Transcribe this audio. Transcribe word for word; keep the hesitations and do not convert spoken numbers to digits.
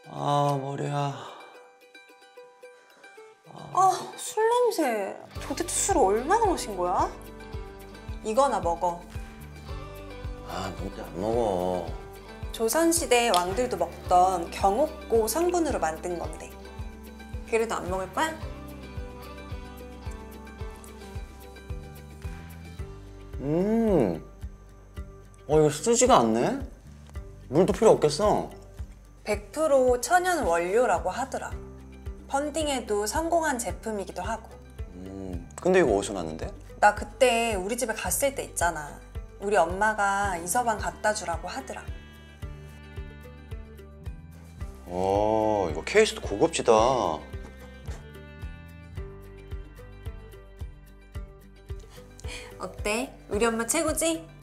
아, 머리야. 아, 술 냄새. 도대체 술을 얼마나 마신 거야? 이거나 먹어. 아, 뭔데 안 먹어. 조선시대 왕들도 먹던 경옥고 성분으로 만든 건데. 그래도 안 먹을 거야? 음. 어, 이거 쓰지가 않네? 물도 필요 없겠어. 백 퍼센트 천연 원료라고 하더라. 펀딩에도 성공한 제품이기도 하고. 음. 근데 이거 어디서 났는데? 나 그때 우리 집에 갔을 때 있잖아. 우리 엄마가 이 서방 갖다 주라고 하더라. 어, 이거 케이스도 고급지다. 어때? 우리 엄마 최고지?